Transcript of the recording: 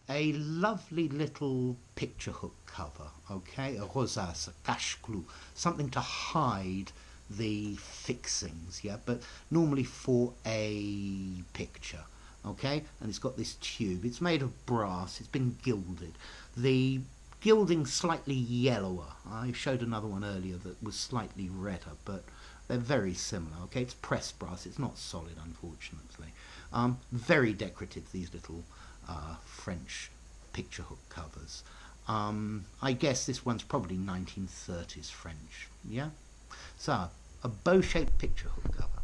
a lovely little picture hook cover, okay, a rosace, a cache-clou, something to hide the fixings, yeah, but normally for a picture, okay, and it's got this tube. It's made of brass, it's been gilded. The gilding's slightly yellower. I showed another one earlier that was slightly redder, but they're very similar, okay. It's pressed brass, it's not solid, unfortunately. Very decorative, these little French picture hook covers. I guess this one's probably 1930s French, yeah? So, a bow-shaped picture hook cover.